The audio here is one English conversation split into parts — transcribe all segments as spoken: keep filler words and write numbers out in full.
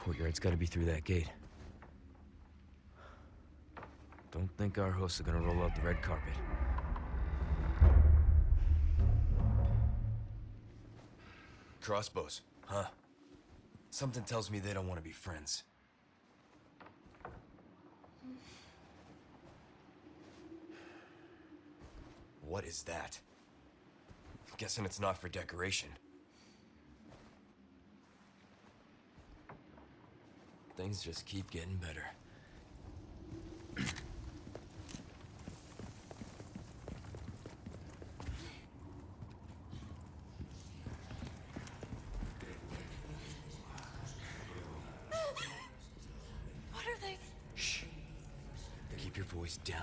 courtyard's gotta be through that gate. Don't think our hosts are gonna roll out the red carpet. Crossbows, huh? Something tells me they don't want to be friends. What is that? Guessing it's not for decoration. Things just keep getting better. What are they? Shh. Keep your voice down.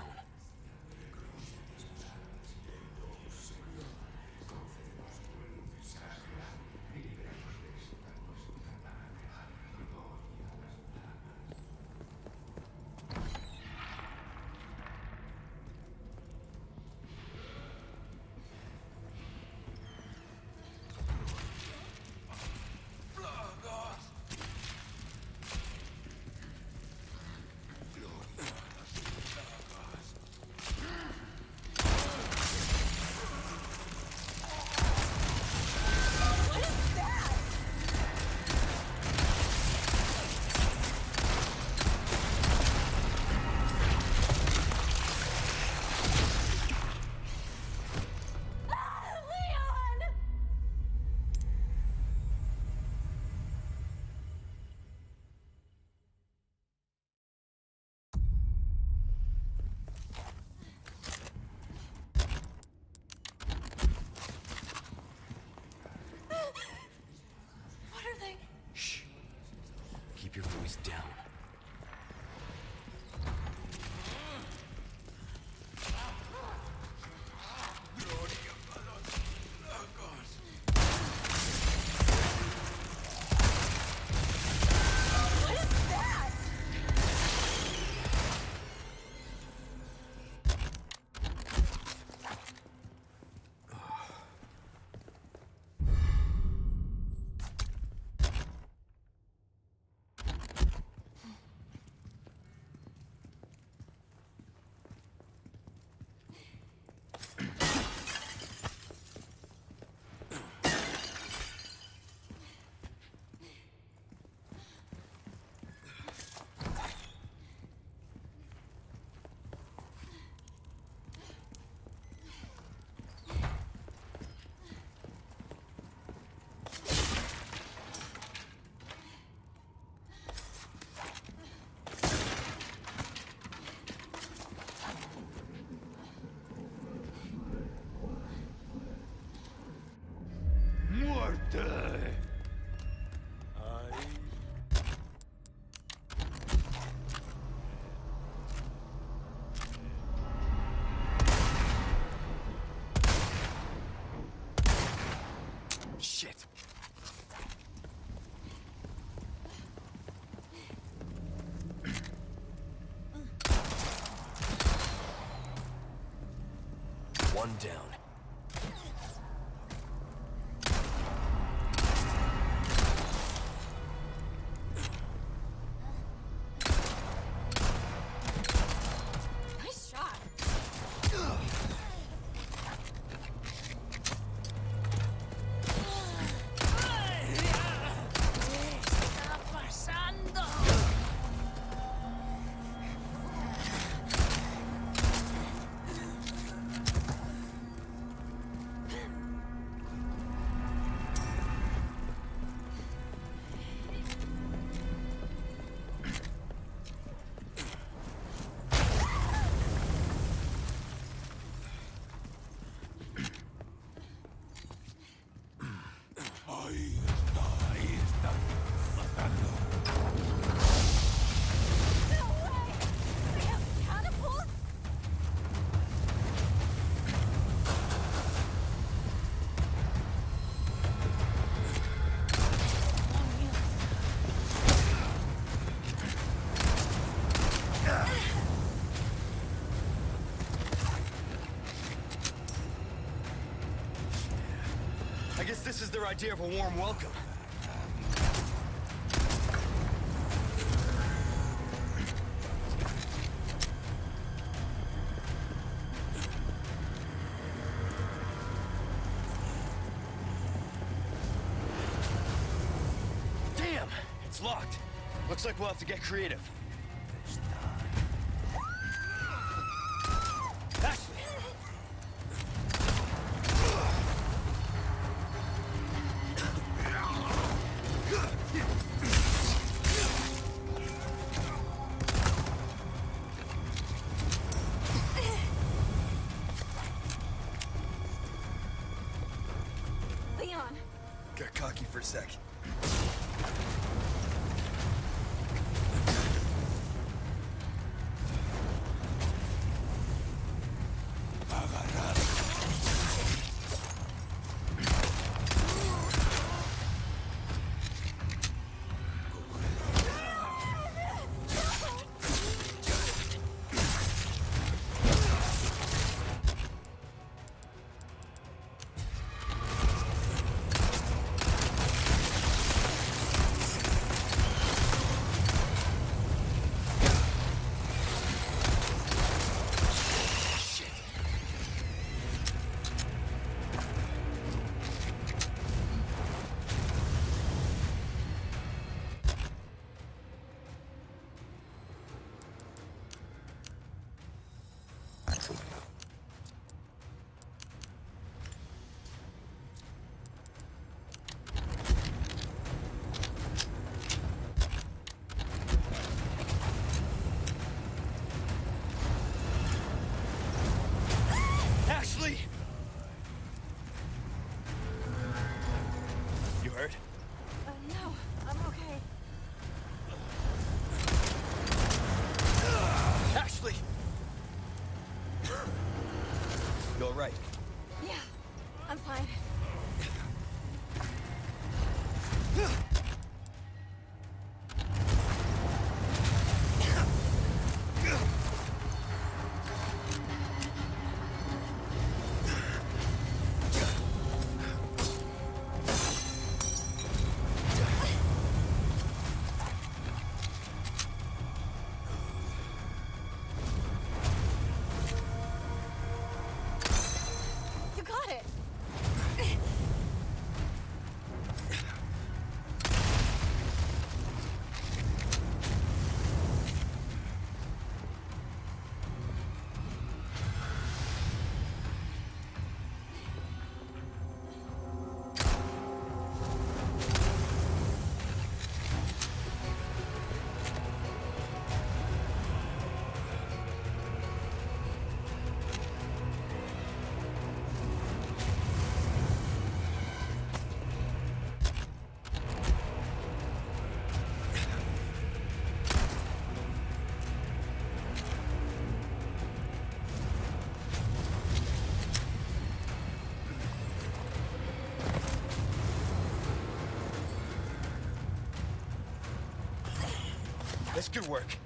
Keep your voice down. Shit. One down. Nice shot. I guess this is their idea of a warm welcome. It's locked. Looks like we'll have to get creative. Ashley! Leon! Got cocky for a sec. Ashley! You hurt? Uh, no, I'm okay. Ashley! You alright? Yeah, I'm fine. You got it! That's good work.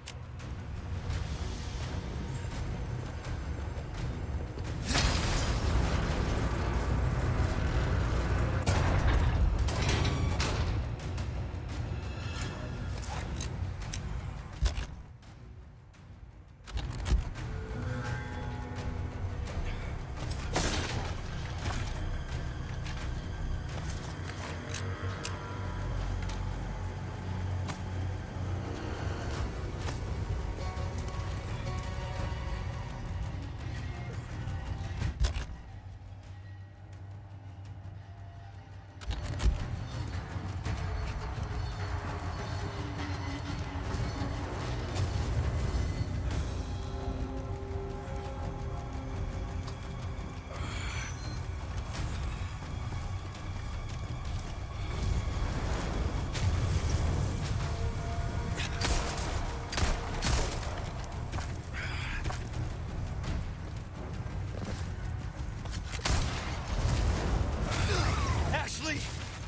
Ashley!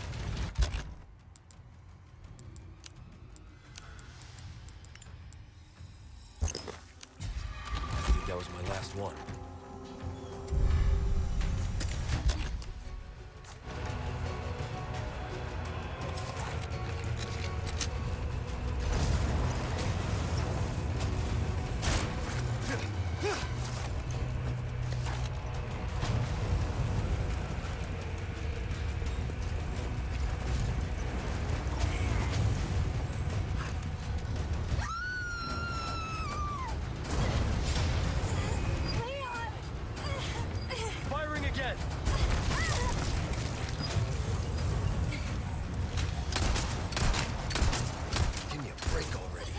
I think that was my last one. ahead! Give me a break already.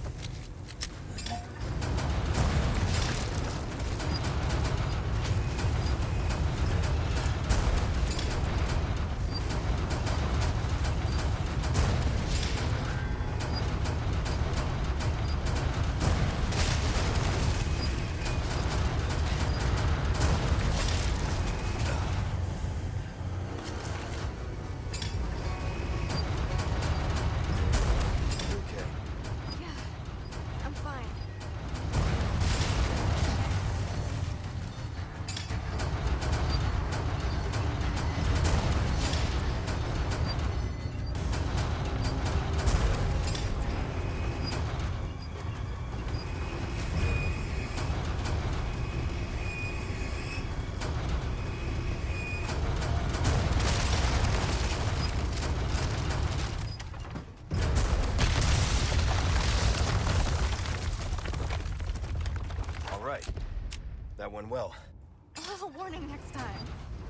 That went well. A little warning next time.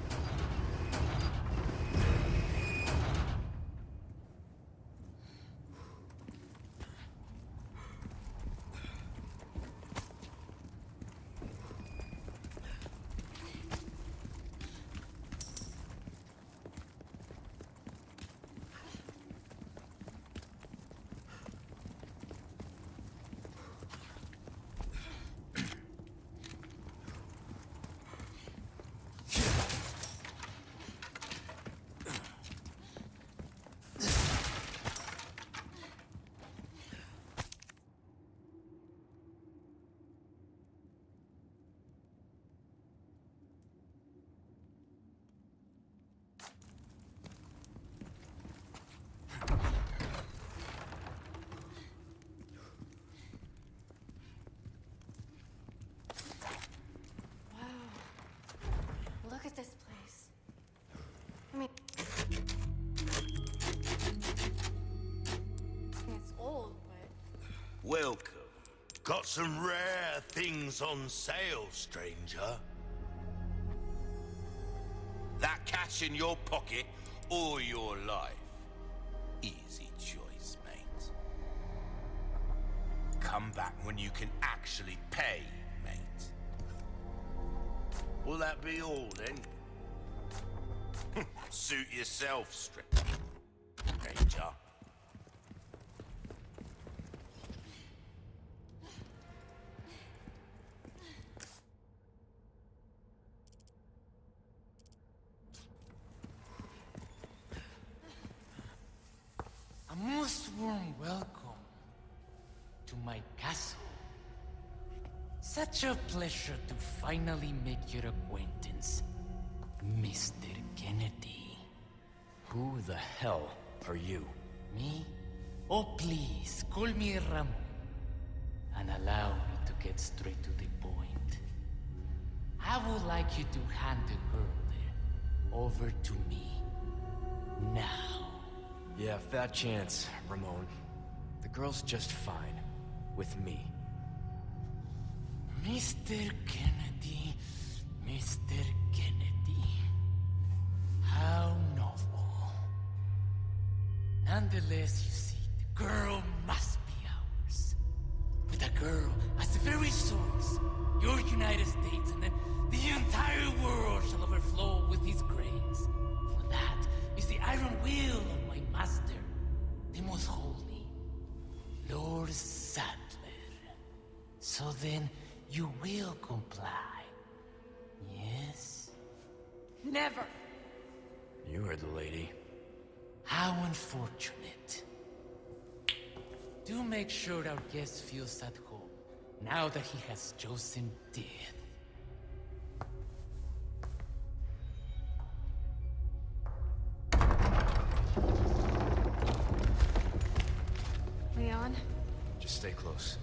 Look at this place. I mean, it's old, but... Welcome. Got some rare things on sale, stranger. That cash in your pocket or your life? Easy choice, mate. Come back when you can actually pay, mate. Will that be all, then? Suit yourself, stranger. A most warm welcome to my castle. Such a pleasure to finally make your acquaintance, Mister Kennedy. Who the hell are you? Me? Oh, please, call me Ramon. And allow me to get straight to the point. I would like you to hand the girl there over to me. Now. Yeah, fat chance, Ramon. The girl's just fine. With me. Mister Kennedy, Mister Kennedy. How novel. Nonetheless, you see, the girl must be ours. With a girl as the very source, your United States and then the entire world shall overflow with his grace. For that is the iron will of my master, the most holy, Lord Saddler. So then, you will comply. Yes? Never! You heard the lady. How unfortunate. Do make sure our guest feels at home, now that he has chosen death. Leon? Just stay close.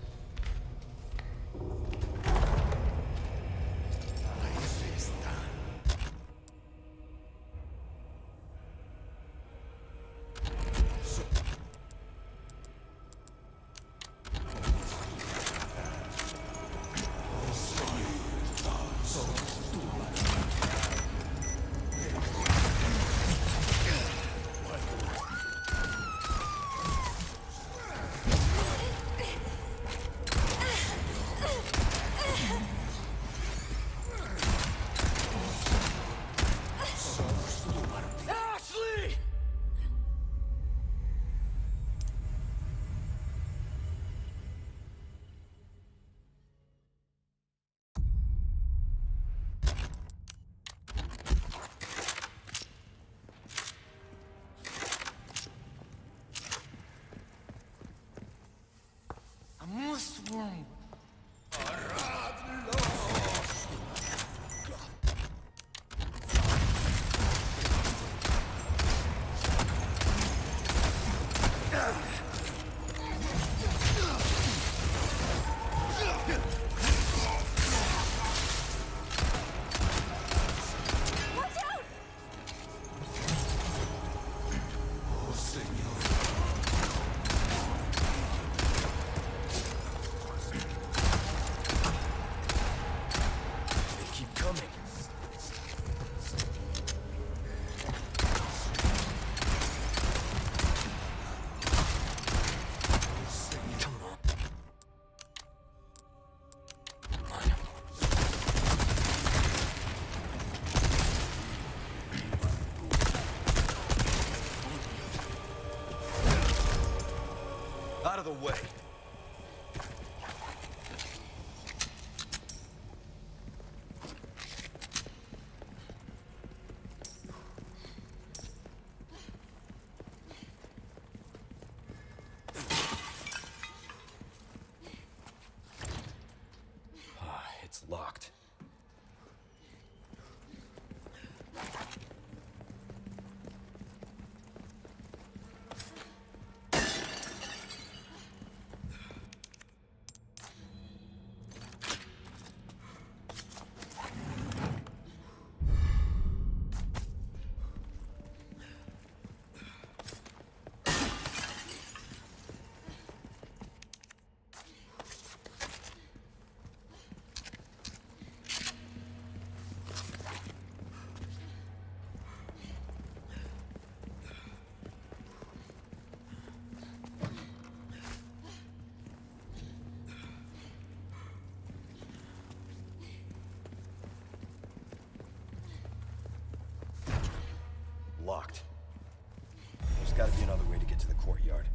Out of the way. It's locked. Locked. There's gotta be another way to get to the courtyard.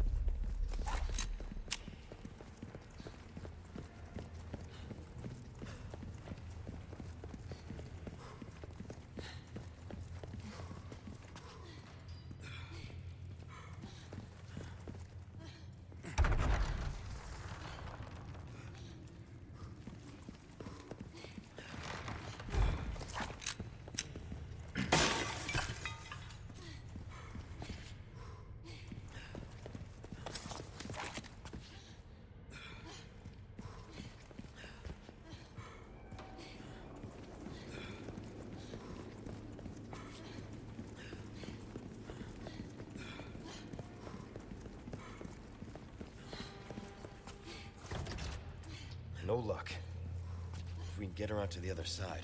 No luck. If we can get around to the other side.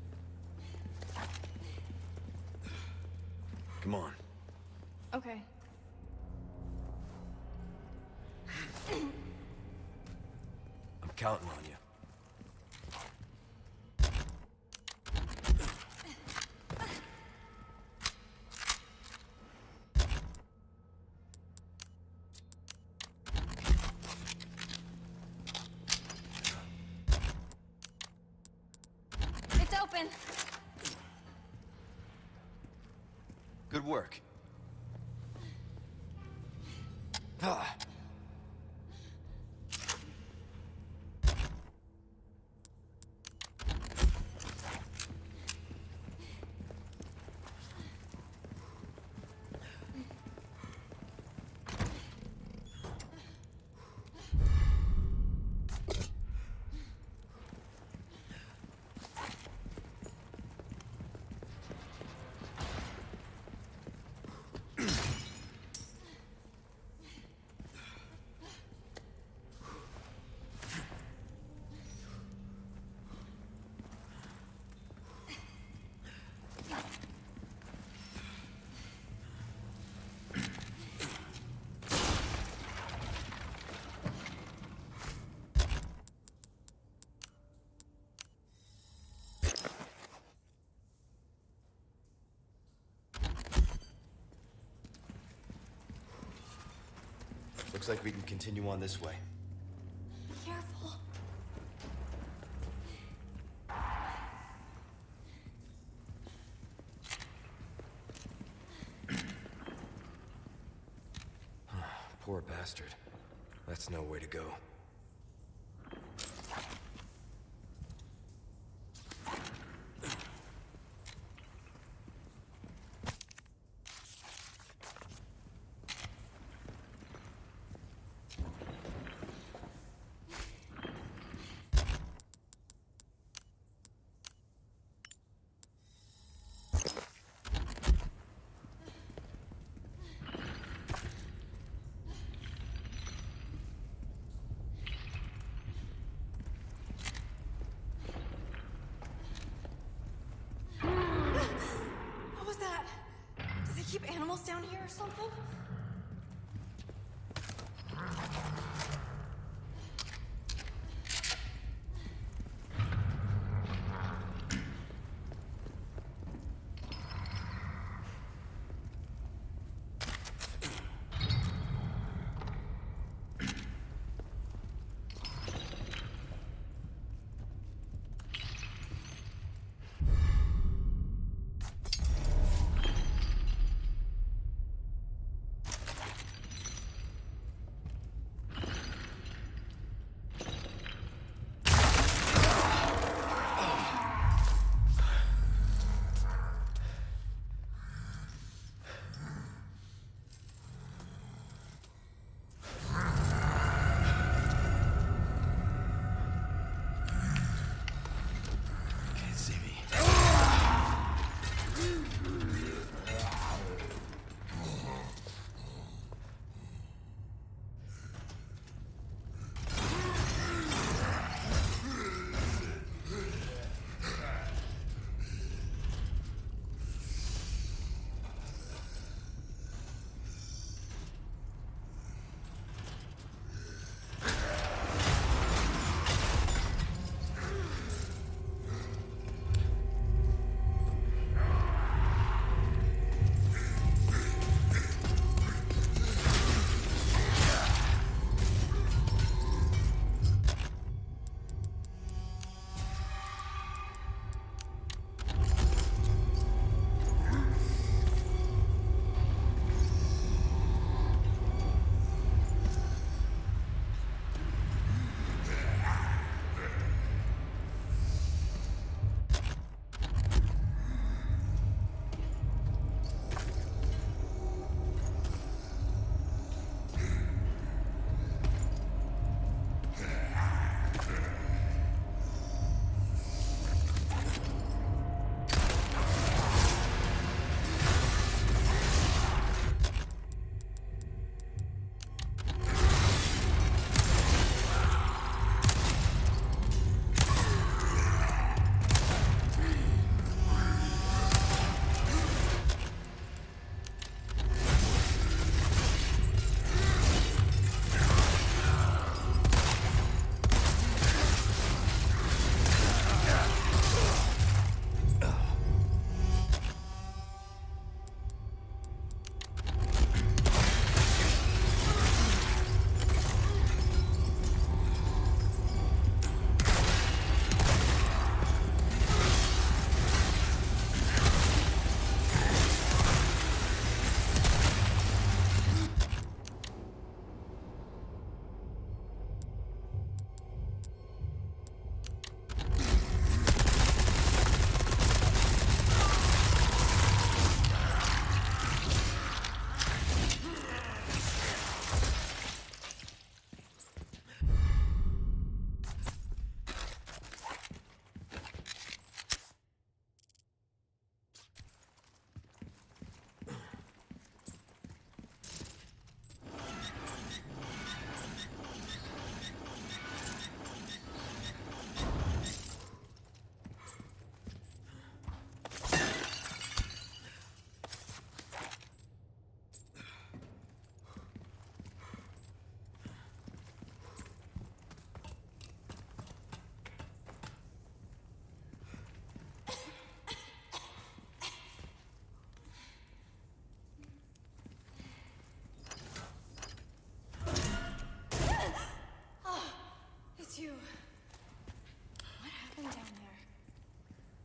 Come on. Okay. I'm counting on you. It's open. Good work. Ah. Looks like we can continue on this way. Be careful. Poor bastard. That's no way to go. What was that? Do they keep animals down here or something?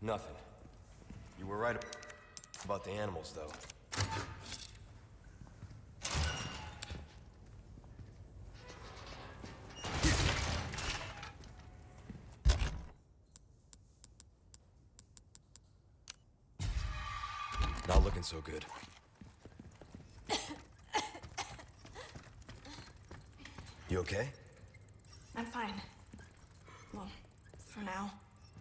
Nothing. You were right about the animals, though. Not looking so good. You okay? I'm fine. Well, for now.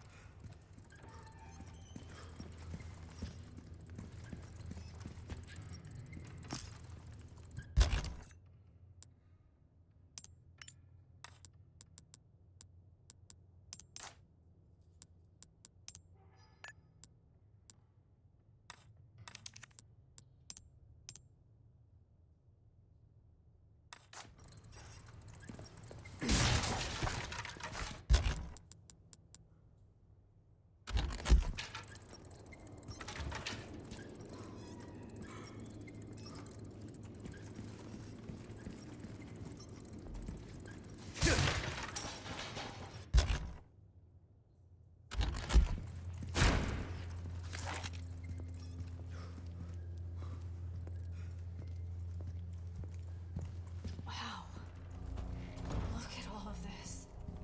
Wow. Look at all of this.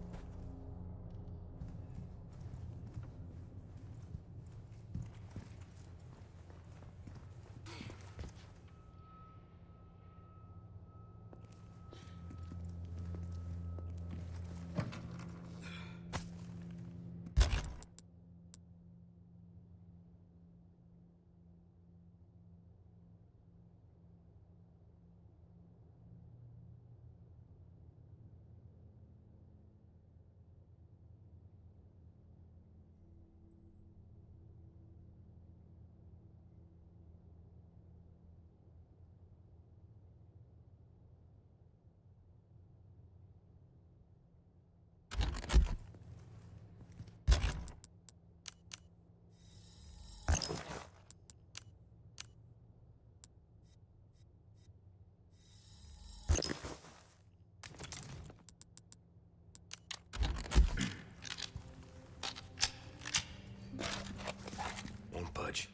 Won't budge.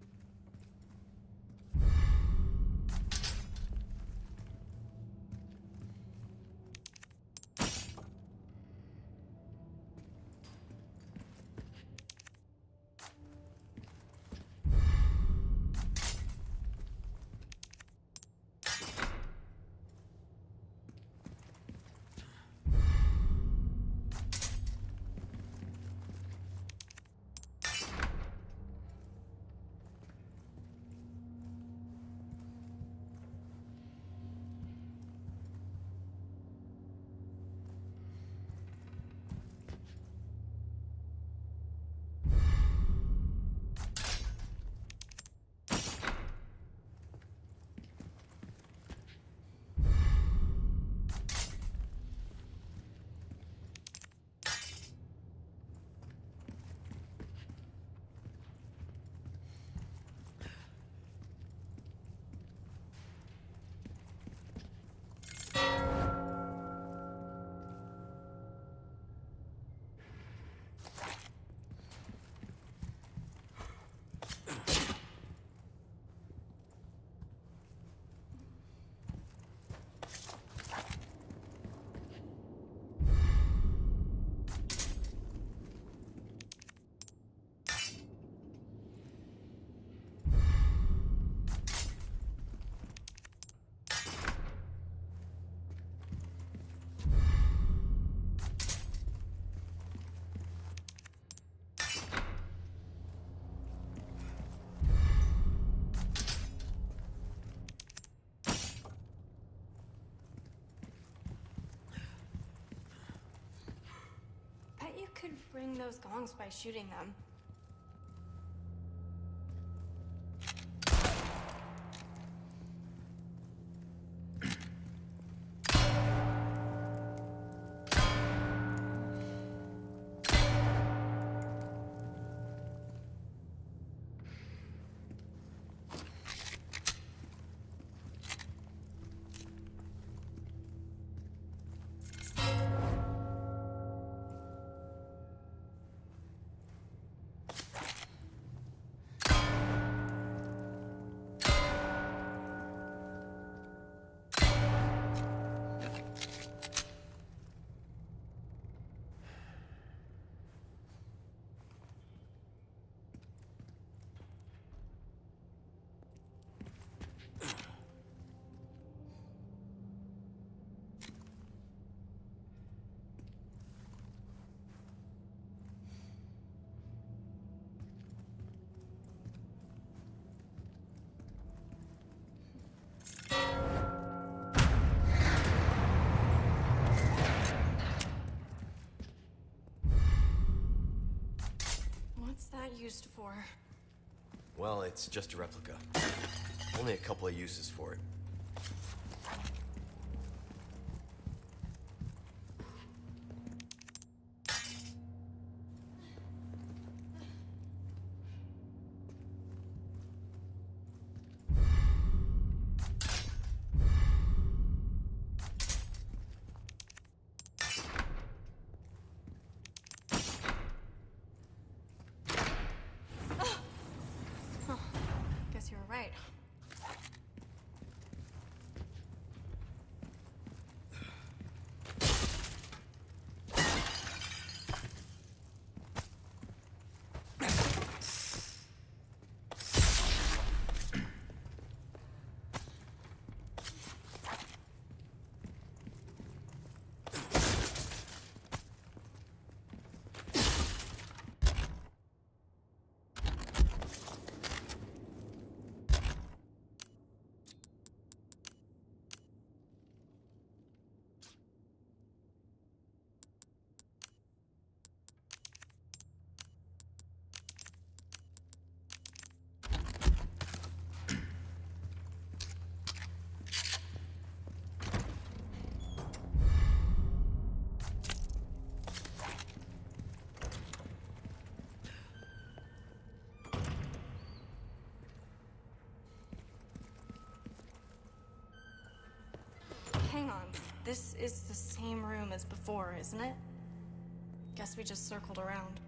Bet you could ring those gongs by shooting them. used for? Well, it's just a replica. Only a couple of uses for it. Guess you were right. Hang on. This is the same room as before, isn't it? Guess we just circled around.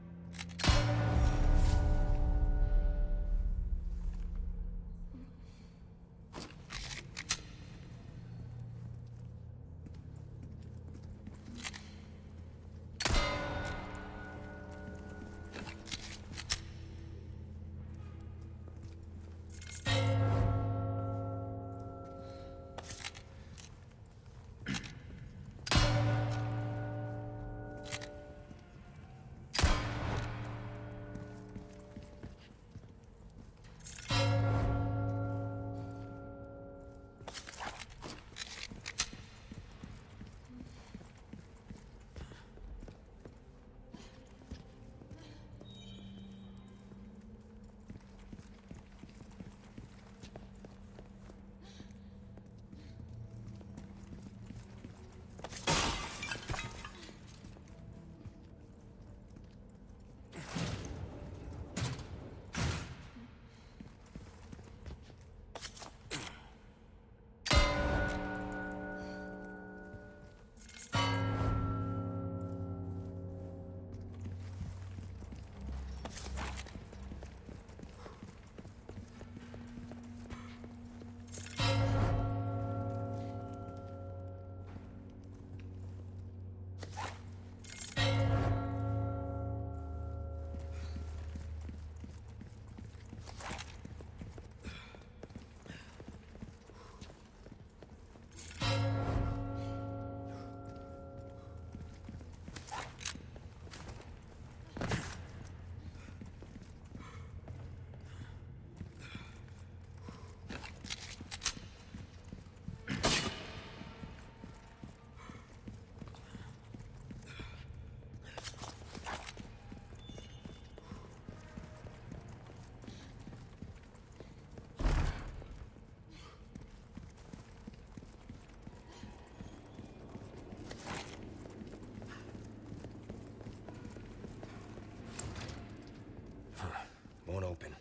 Won't open.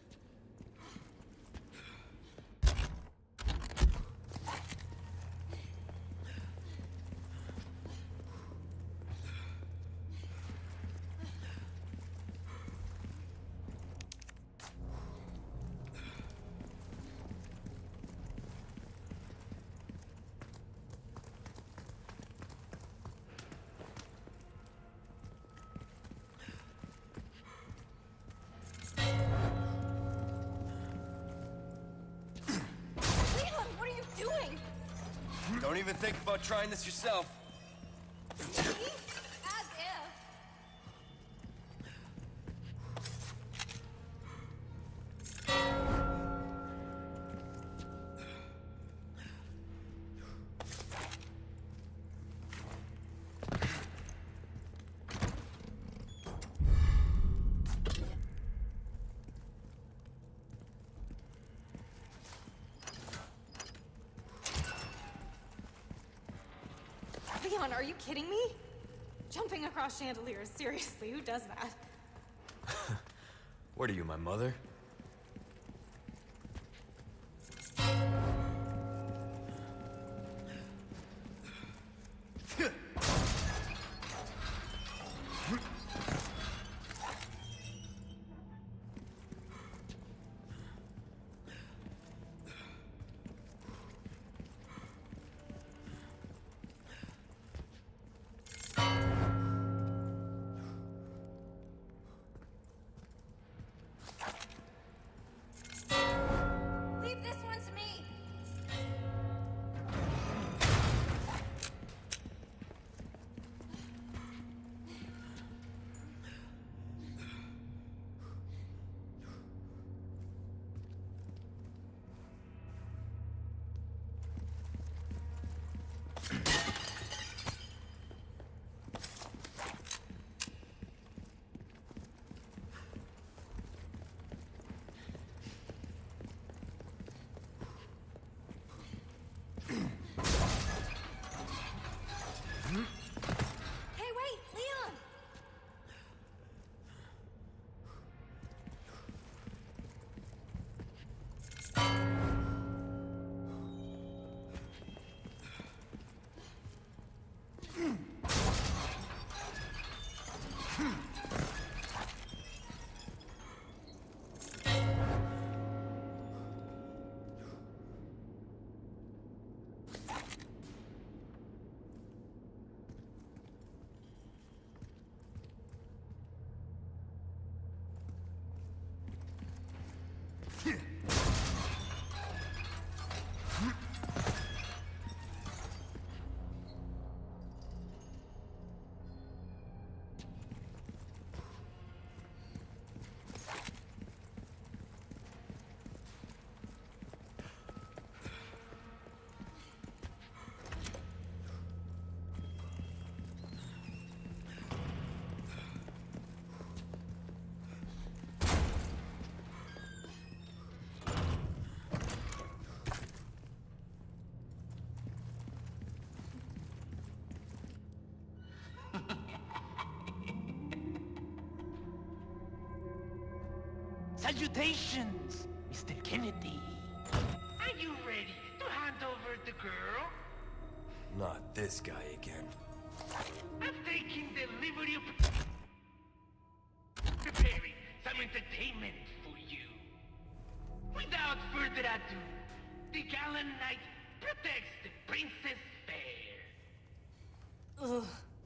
Don't even think about trying this yourself. As if. Leon, are you kidding me? Jumping across chandeliers, seriously, who does that? What are you, my mother? Leave this one to me! Hey, wait, Leon! Salutations, Mister Kennedy. Are you ready to hand over the girl? Not this guy again. I'm taking the liberty of preparing some entertainment for you. Without further ado, the gallant knight protects the princess fair. Ugh.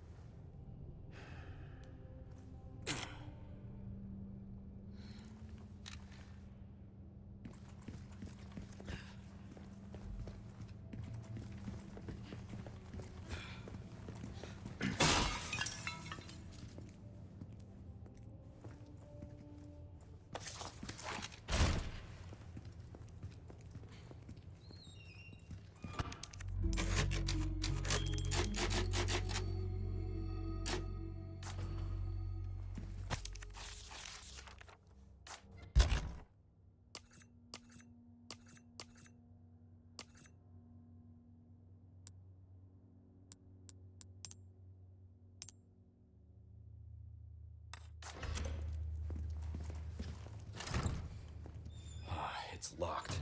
It's locked.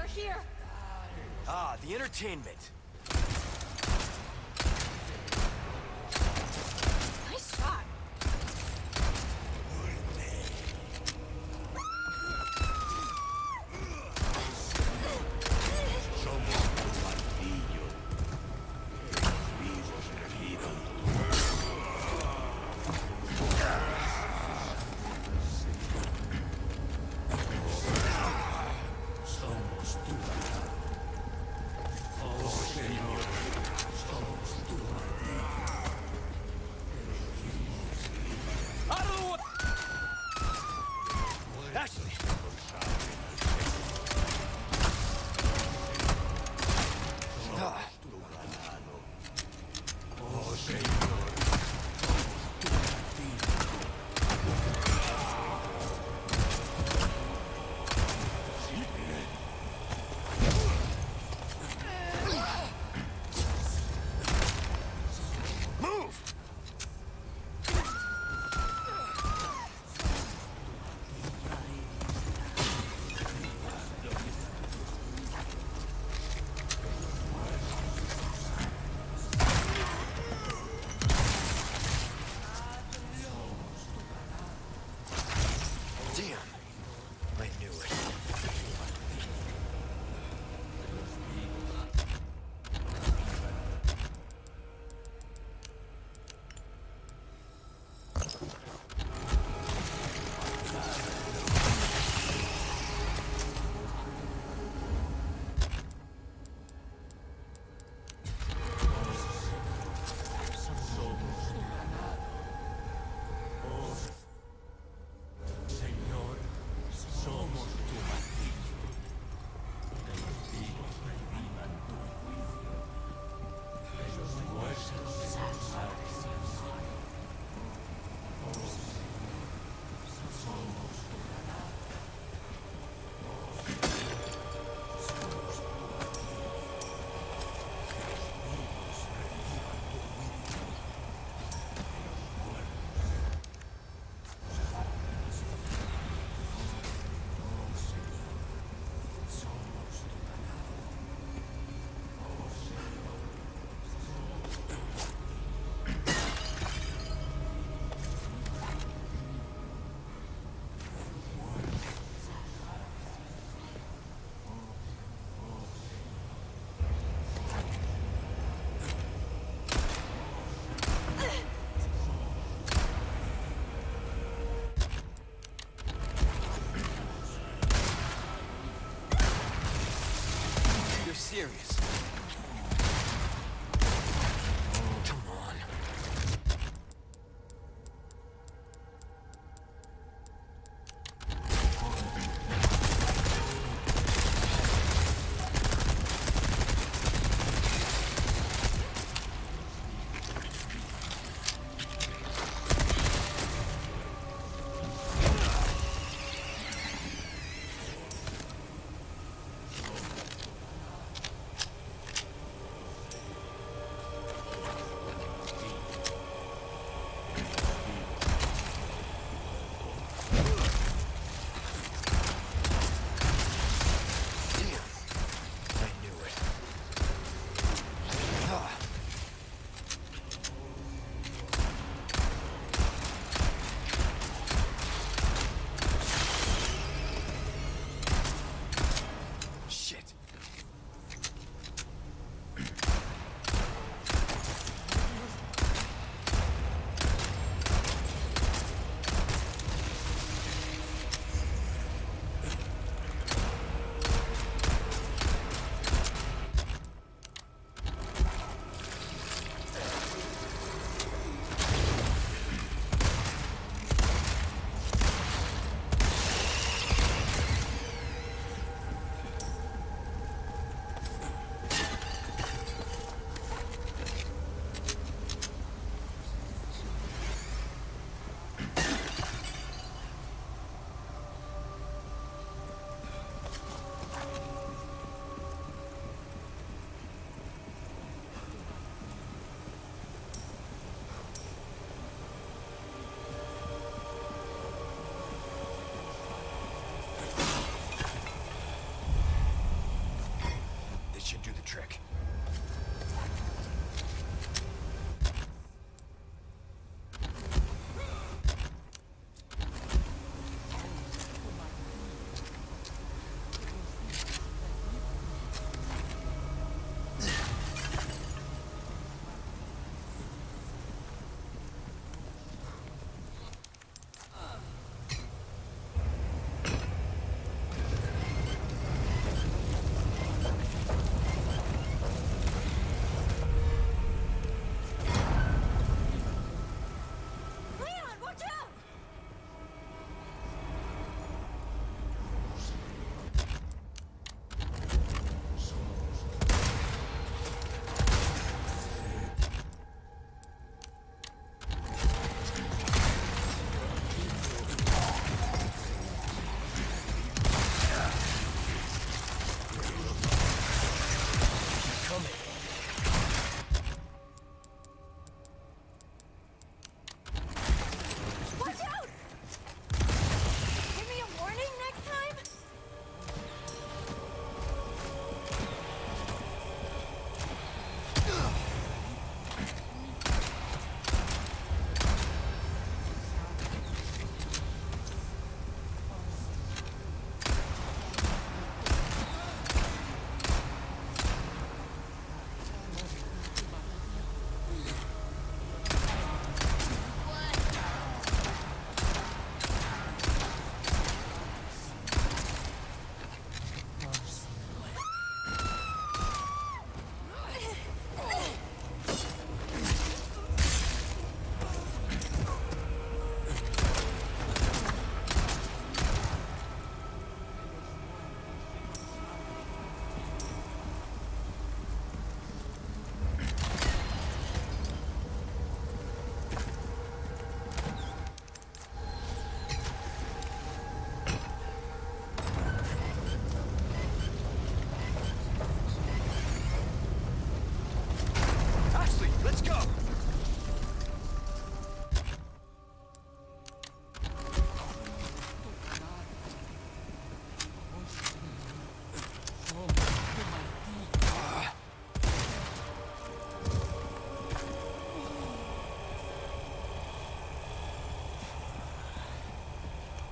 here! Ah, the entertainment. Nice shot.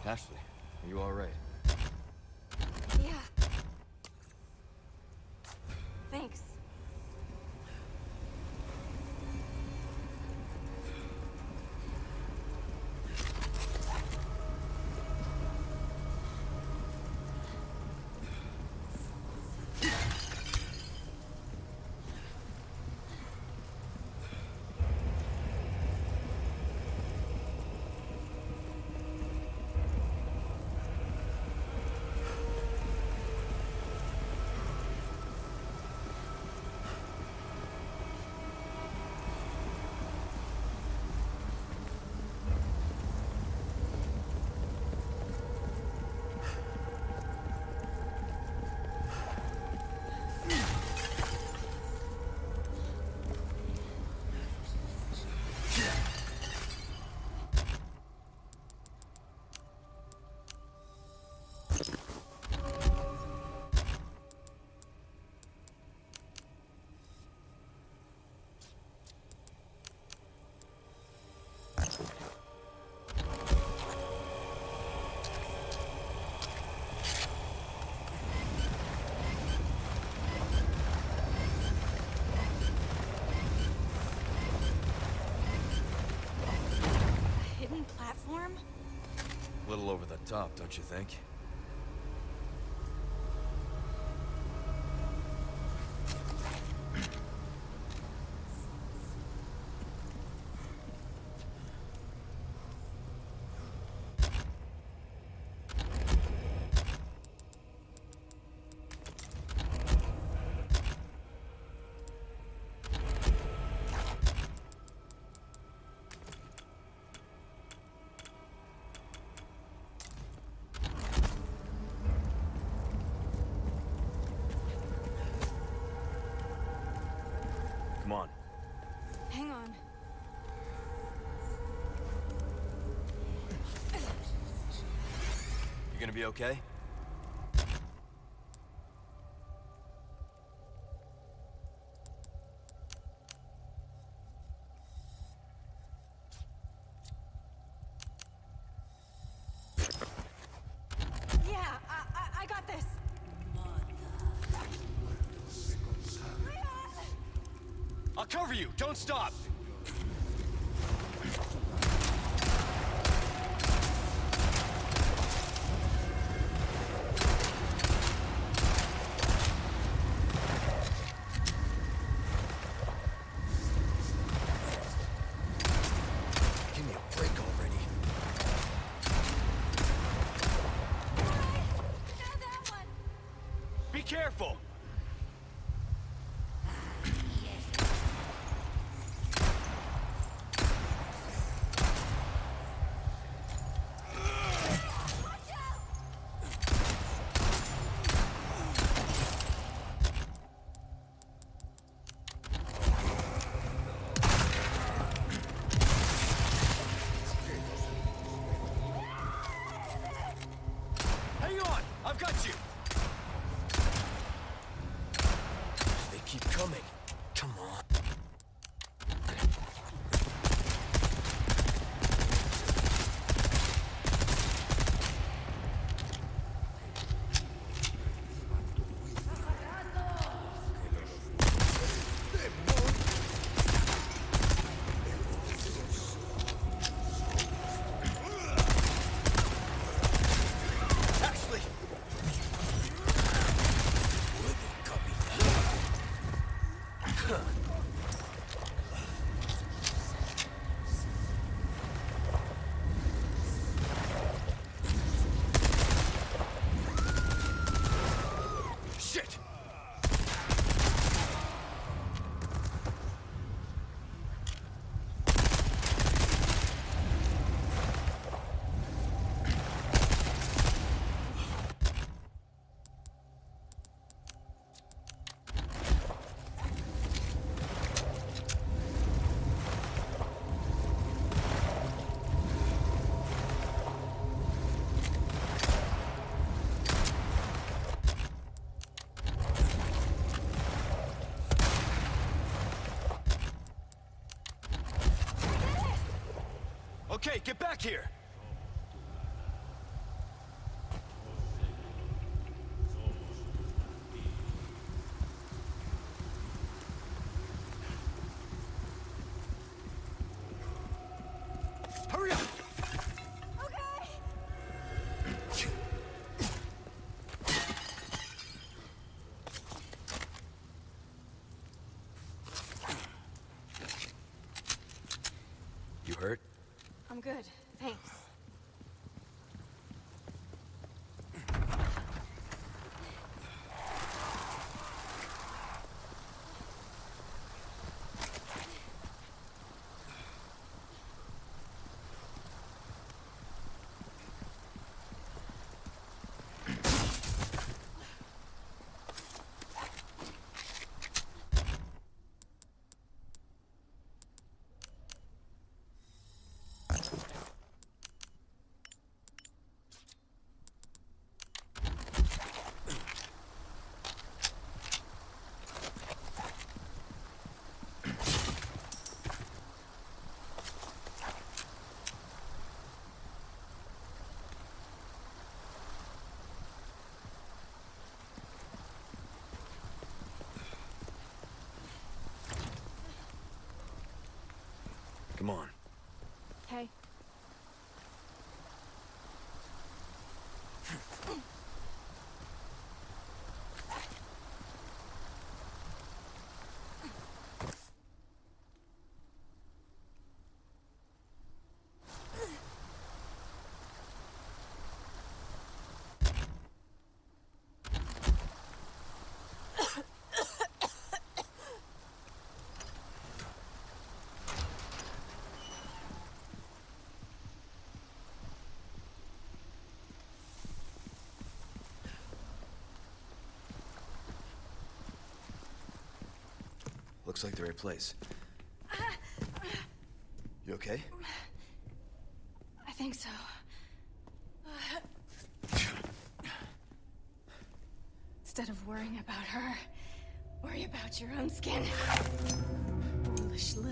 Ashley, are you alright? Yeah. Thanks. Platform? A little over the top, don't you think? Come on. Hang on. You gonna be okay? Yeah, I, I, I got this. I'll cover you! Don't stop! Give me a break already. Now that one. Be careful! Hang on! I've got you! They keep coming. Come on. Ashley! Shit! Okay, get back here! You hurt? I'm good, thanks. Come on. Okay. Looks like the right place. You okay? I think so. Instead of worrying about her, worry about your own skin. Foolish